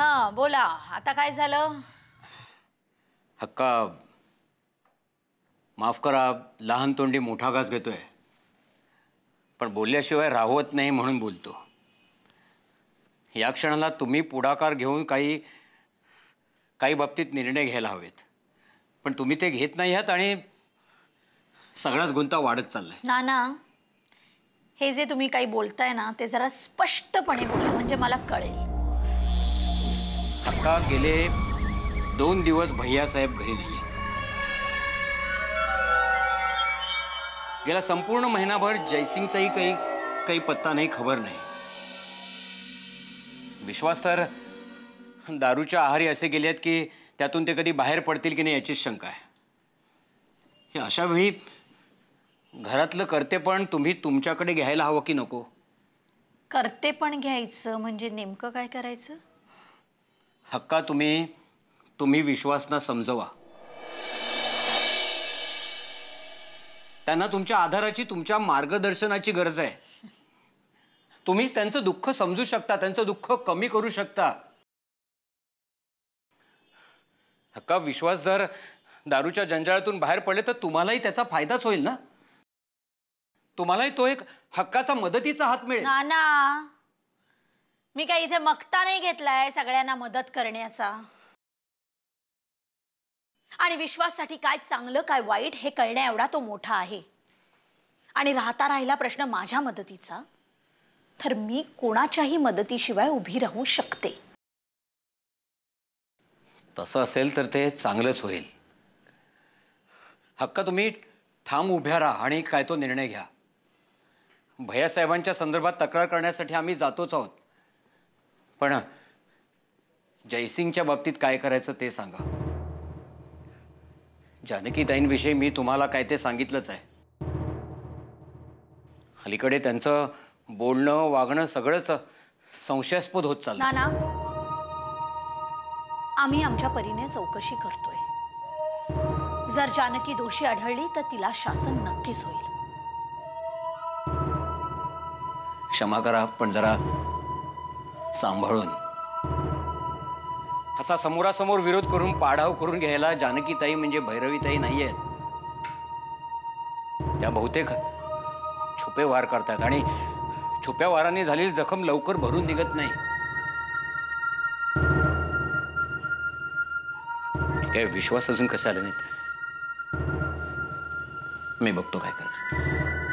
हां बोला, आता काय झालं? हक्का, माफ करा, लहान तोंडी मोठा घास घेतोय, पण बोलल्याशिवाय राहवत नाही म्हणून बोलतो. या क्षणाला तुम्ही पुढाकार घेऊन काही बाबतीत निर्णय घ्यायला हवेत, पण तुम्ही ते घेत नाही आहात आणि सगळाच गुंता वाढत चाललाय. नाना, हे जे तुम्ही काही बोलताय ना ते जरा स्पष्टपणे बोला म्हणजे मला कळेल. हक्का, गेले 2 दिवस भैयासाहेब घरी नाही आहेत. गेला संपूर्ण महिनाभर जयसिंगचाही काही पत्ता नाही, खबर नाही. विश्वास तर दारूच्या आहारी असे गेले आहेत की त्यातून ते कधी बाहेर पडतील की नाही याचीच शंका आहे. हे अशा वेळी घरातलं कर्तेपण तुम्ही तुमच्याकडे घ्यायला हवं की नको? कर्तेपण घ्यायचं म्हणजे नेमकं काय करायचं? हक्का, तुम्ही विश्वासना समजवा. त्यांना तुमच्या आधाराची, तुमच्या मार्गदर्शनाची गरज आहे. तुम्हीच त्यांचं दुःख समजू शकता, त्यांचं दुःख कमी करू शकता. हक्का, विश्वास जर दारूच्या जंजाळातून बाहेर पडले तर तुम्हालाही त्याचा फायदाच होईल ना. तुम्हालाही तो एक हक्काचा मदतीचा हात मिळेल. नाना, मी काही इथे मक्ता नाही घेतलाय सगळ्यांना मदत करण्याचा. आणि विश्वाससाठी काय चांगलं काय वाईट हे कळण्या एवढा तो मोठा आहे. आणि राहिला प्रश्न माझ्या मदतीचा, तर मी कोणाच्याही मदतीशिवाय उभी राहू शकते. तसं असेल तर ते चांगलंच होईल. हक्का, तुम्ही ठाम उभ्या राहा आणि काय तो निर्णय घ्या. भैयासाहेबांच्या संदर्भात तक्रार करण्यासाठी आम्ही जातोच आहोत, पण जयसिंगच्या बाबतीत काय करायचं ते सांगा. जानकीताईंविषयी मी तुम्हाला काय ते सांगितलंच आहे. अलीकडे त्यांचं बोलणं वागणं सगळंच संशयास्पद होत चाललं. नाना, आम्ही आमच्या परीने चौकशी करतोय. जर जानकी दोषी आढळली तर तिला शासन नक्कीच होईल. क्षमा करा, पण जरा सांभाळून. असा समोरासमोर विरोध करून पाडाव करून घ्यायला जानकीताई म्हणजे भैरवीताई नाही आहेत. त्या बहुतेक छुपे वार करतात आणि छुप्या वारांनी झालेली जखम लवकर भरून निघत नाही. काय विश्वास अजून कसे आले नाहीत. मी बघतो काय करायचं.